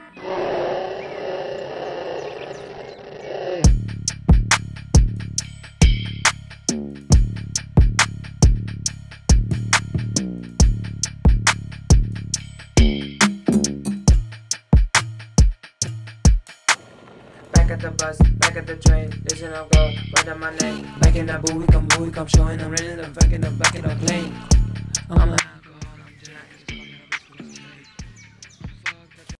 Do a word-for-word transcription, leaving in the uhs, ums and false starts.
Back at the bus, back at the train, listen up, go, write down my name. Back in that boo, we come, boo, we come, showing I'm ready to back in the back in the plane. I'm like